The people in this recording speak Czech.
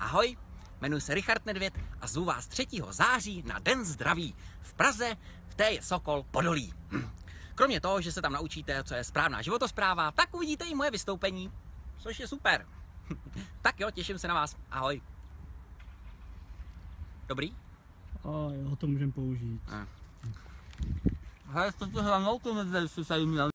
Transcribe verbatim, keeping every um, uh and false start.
Ahoj, jmenuji se Richard Nedvěd a zvu vás třetího září na Den zdraví v Praze, v té je Sokol Podolí. Hm. Kromě toho, že se tam naučíte, co je správná životospráva, tak uvidíte i moje vystoupení, což je super. Tak jo, těším se na vás. Ahoj. Dobrý? A jo, to můžeme použít. Hele, to hranolku nedej si tady měl.